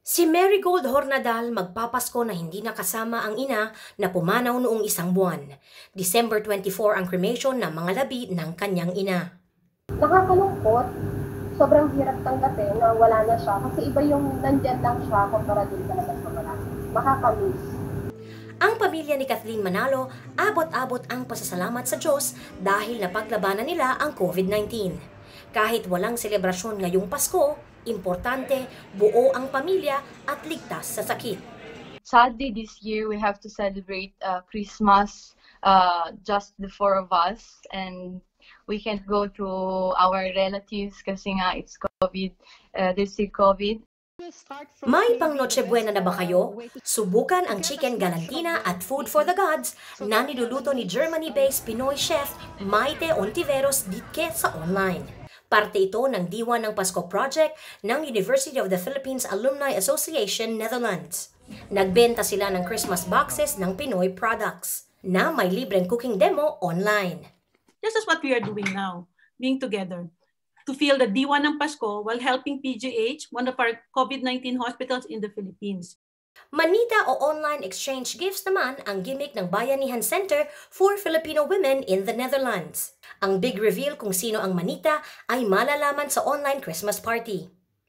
Si Marigold Hornadal magpapasko na hindi nakasama ang ina na pumanaw noong isang buwan. December 24 ang cremation ng mga labi ng kanyang ina. Nakakalungkot. Sobrang hirap tanggapin na wala na siya kasi iba yung nandyan lang siya kumpara din talaga sa wala. Makakamiss. Ang pamilya ni Kathleen Manalo, abot-abot ang pasasalamat sa Diyos dahil napaglabanan nila ang COVID-19. Kahit walang selebrasyon ngayong Pasko, importante, buo ang pamilya at ligtas sa sakit. Sadly, this year we have to celebrate Christmas just the four of us, and we can't go to our relatives kasi nga it's COVID, there's still COVID. May pang Noche Buena na ba kayo? Subukan ang Chicken Galantina at Food for the Gods na niluluto ni Germany-based Pinoy chef Maite Ontiveros Ditke sa online. Parte ito ng Diwa ng Pasko Project ng University of the Philippines Alumni Association, Netherlands. Nagbenta sila ng Christmas boxes ng Pinoy products na may libreng cooking demo online. This is what we are doing now, being together to feel the Diwa ng Pasko while helping PGH, one of our COVID-19 hospitals in the Philippines. Manita o online exchange gifts naman ang gimmick ng Bayanihan Center for Filipino Women in the Netherlands. Ang big reveal kung sino ang manita ay malalaman sa online Christmas party.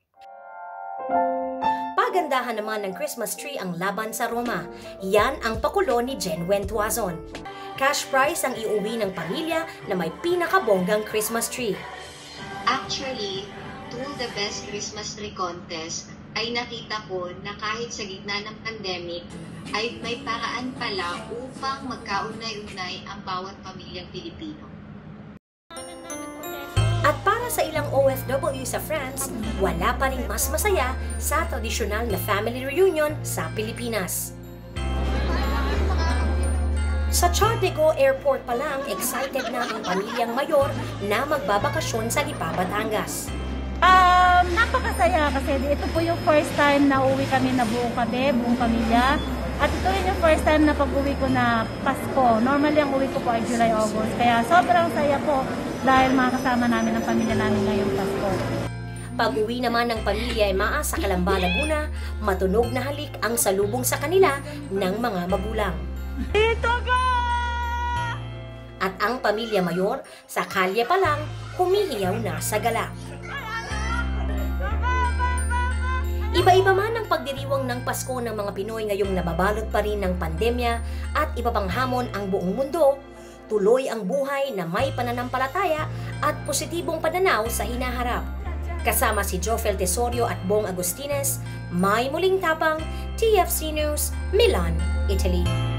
Pagandahan naman ng Christmas tree ang laban sa Roma. Yan ang pakulo ni Jen Wentuazon. Cash prize ang iuwi ng pamilya na may pinakabonggang Christmas tree. Actually, through the Best Christmas Tree Contest, ay nakita ko na kahit sa gitna ng pandemic, ay may paraan pala upang magkaunay-unay ang bawat pamilyang Pilipino. At para sa ilang OFW sa France, wala pa ring mas masaya sa tradisyonal na family reunion sa Pilipinas. Sa Charles de Gaulle Airport pa lang, excited na ang pamilyang mayor na magbabakasyon sa Lipa, Batangas. Napakasaya kasi ito po yung first time na uwi kami na buong pamilya. At ito rin yung first time na pag-uwi ko na Pasko. Normally ang uwi ko po ay July, August. Kaya sobrang saya po dahil makakasama namin ang pamilya namin ngayong Pasko. Pag-uwi naman ng pamilya ay Maa sa Calamba, Laguna, matunog na halik ang salubong sa kanila ng mga magulang. Dito ka! At ang pamilya mayor, sa kalye pa lang, humihiyaw na sa galak. Iba-iba man ang pagdiriwang ng Pasko ng mga Pinoy ngayong nababalot pa rin ng pandemya at iba pang hamon ang buong mundo, tuloy ang buhay na may pananampalataya at positibong pananaw sa hinaharap. Kasama si Jofel Tesorio at Bong Agustines, may muling tapang, TFC News, Milan, Italy.